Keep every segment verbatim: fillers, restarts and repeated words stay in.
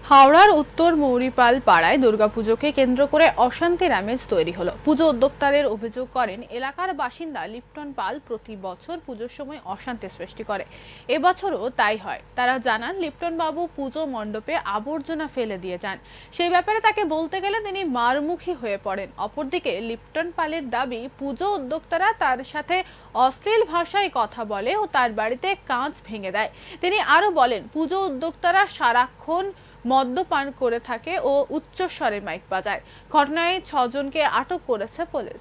হাওড়ার উত্তর মৌরিপাল পাড়ায় দুর্গাপুজোকে কেন্দ্র করে অশান্তির আমেজ তৈরি হলো। পুজো উদ্যোক্তাদের অভিযোগ করেন এলাকার বাসিন্দা লিপ্টন পাল প্রতি বছর পুজোর সময় অশান্তি সৃষ্টি করে। এবছরও তাই হয়। তারা জানান, লিপ্টন বাবু পুজো মণ্ডপে আবর্জনা ফেলে দিয়ে যান। সেই ব্যাপারে তাকে বলতে গেলে তিনি মারমুখী হয়ে পড়েন। অপরদিকে লিপ্টন পালের দাবি, পুজো উদ্যোক্তারা তার সাথে অশ্লীল ভাষায় কথা বলে ও তার বাড়িতে কাঁচ ভেঙে দেয়। তিনি আরো বলেন, পুজো উদ্যোক্তারা সারাক্ষণ মদ্যপান করে থাকে ও উচ্চস্বরে মাইক বাজায়। ঘটনায় ছজনকে আটক করেছে পুলিশ।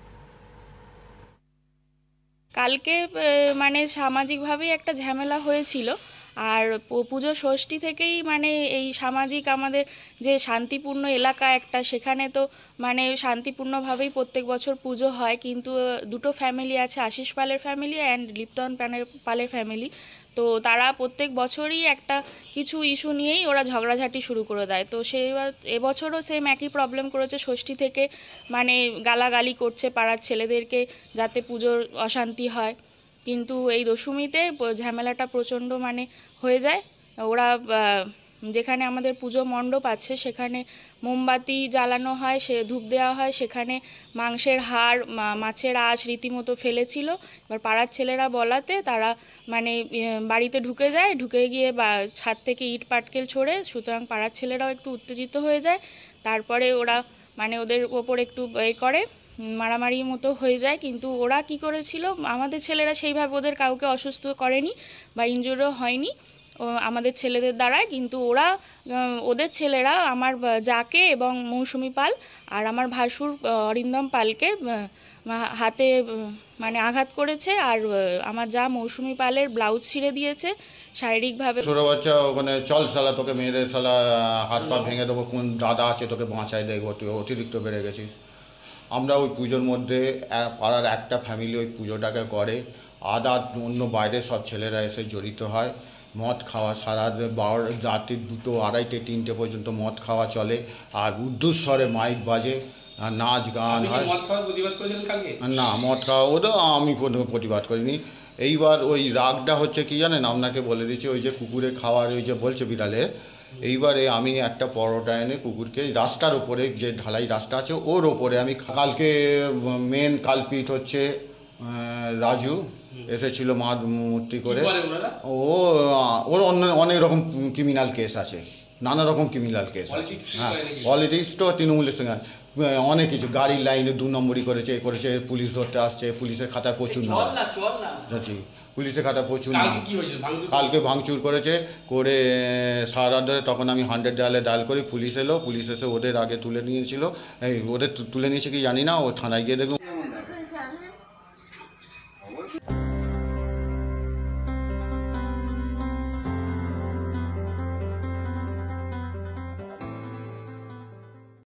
কালকে মানে সামাজিকভাবেই একটা ঝামেলা হয়েছিল, আর পুজো ষষ্ঠী থেকেই মানে এই সামাজিক আমাদের যে শান্তিপূর্ণ এলাকা একটা, সেখানে তো মানে শান্তিপূর্ণভাবেই প্রত্যেক বছর পুজো হয়। কিন্তু দুটো ফ্যামিলি আছে, আশিস পালের ফ্যামিলি অ্যান্ড লিপ্টন পালের ফ্যামিলি। তো তারা প্রত্যেক বছরই একটা কিছু ইস্যু নিয়েই ওরা ঝগড়াঝাটি শুরু করে দেয়। তো সেই এবছরও সেম একই প্রবলেম করেছে। ষষ্ঠী থেকে মানে গালাগালি করছে পাড়ার ছেলেদেরকে, যাতে পুজোর অশান্তি হয়। কিন্তু এই দশমীতে ঝামেলাটা প্রচণ্ড মানে হয়ে যায়। ওরা যেখানে আমাদের পুজো মণ্ডপ আছে সেখানে মোমবাতি জ্বালানো হয়, সে ধূপ দেওয়া হয়, সেখানে মাংসের হাড়, মাছের আঁশ রীতিমতো ফেলেছিল। এবার পাড়ার ছেলেরা বলাতে তারা মানে বাড়িতে ঢুকে যায়, ঢুকে গিয়ে বা ছাদ থেকে ইট পাটকেল ছোড়ে। সুতরাং পাড়ার ছেলেরাও একটু উত্তেজিত হয়ে যায়। তারপরে ওরা মানে ওদের ওপর একটু এ করে, মারামারির মতো হয়ে যায়। কিন্তু ওরা কি করেছিল, আমাদের ছেলেরা সেইভাবে ওদের কাউকে অসুস্থ করেনি বা ইনজুরিও হয়নি আমাদের ছেলেদের দ্বারায়। কিন্তু ওরা ওদের ছেলেরা আমার যাকে এবং মৌসুমি পাল আর আমার ভাসুর অরিন্দম পালকে হাতে মানে আঘাত করেছে। আর আমার যা মৌসুমি পালের ব্লাউজ ছিঁড়ে দিয়েছে শারীরিকভাবে। ছোট বাচ্চা ওখানে চল সালা, তোকে মেরে সালা হাত পা ভেঙে দেবো, কোন দাদা আছে তোকে বাঁচাই দেয়, তুই অতিরিক্ত বেড়ে গেছিস। আমরা ওই পুজোর মধ্যে পাড়ার একটা ফ্যামিলি ওই পুজোটাকে করে, আদা অন্য বাইরে সব ছেলেরা এসে জড়িত হয়। মদ খাওয়া সারা বারো রাত্রি দুটো আড়াইটে তিনটে পর্যন্ত মদ খাওয়া চলে, আর উর্দুস্বরে মাইক বাজে, নাচ গান হয়। না, মদ খাওয়া ওটা আমি প্রতিবাদ করিনি। এইবার ওই রাগটা হচ্ছে কি জানেন, আপনাকে বলে দিচ্ছি, ওই যে কুকুরে খাওয়ার ওই যে বলছে বিড়ালে, এইবারে আমি একটা পরোটা এনে কুকুরকে রাস্তার ওপরে, যে ঢালাই রাস্তা আছে ওর ওপরে আমি, কালকে মেন কালপিট হচ্ছে রাজু এসেছিল মা মূর্তি করে। ও ওর অন্য অনেক রকম ক্রিমিনাল কেস আছে, নানা রকম ক্রিমিনাল কেস আছে। হ্যাঁ, পলিটিক্স তো তৃণমূলের সঙ্গে অনেক কিছু, গাড়ির লাইনে দু নম্বরই করেছে, এ করেছে, পুলিশ ধরতে আসছে, পুলিশের খাতায় প্রচুর নাম আছে, পুলিশের খাতা প্রচুর নাম। কালকে ভাঙচুর করেছে, করে সারা ধরে তখন আমি হান্ড্রেড ডায়ালে ডায়াল করি, পুলিশ এলো, পুলিশ এসে ওদের আগে তুলে নিয়েছিল। এই ওদের তুলে নিয়েছে কি জানি না, ও থানায় গিয়ে দেখুন